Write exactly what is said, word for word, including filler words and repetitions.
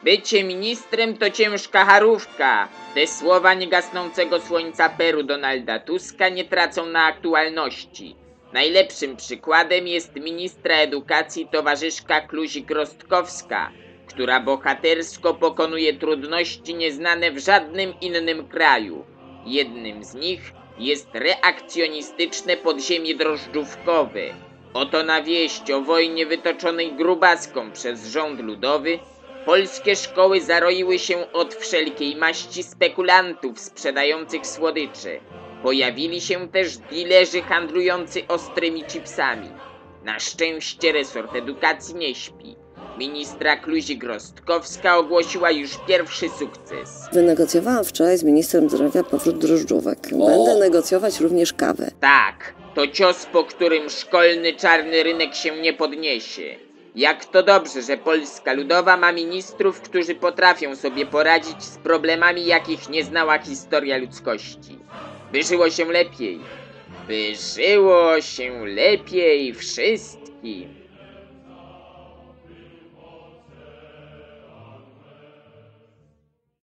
Bycie ministrem to ciężka charówka. Te słowa niegasnącego słońca Peru Donalda Tuska nie tracą na aktualności. Najlepszym przykładem jest ministra edukacji towarzyszka Kluzik-Rostkowska, która bohatersko pokonuje trudności nieznane w żadnym innym kraju. Jednym z nich jest reakcjonistyczne podziemie drożdżówkowe. Oto na wieść o wojnie wytoczonej grubaskom przez rząd ludowy polskie szkoły zaroiły się od wszelkiej maści spekulantów sprzedających słodycze. Pojawili się też dilerzy handlujący ostrymi chipsami. Na szczęście resort edukacji nie śpi. Ministra Kluzik-Rostkowska ogłosiła już pierwszy sukces. Wynegocjowałam wczoraj z ministrem zdrowia powrót drożdżówek. Będę o. negocjować również kawę. Tak, to cios, po którym szkolny czarny rynek się nie podniesie. Jak to dobrze, że Polska Ludowa ma ministrów, którzy potrafią sobie poradzić z problemami, jakich nie znała historia ludzkości. By żyło się lepiej. By żyło się lepiej wszystkim.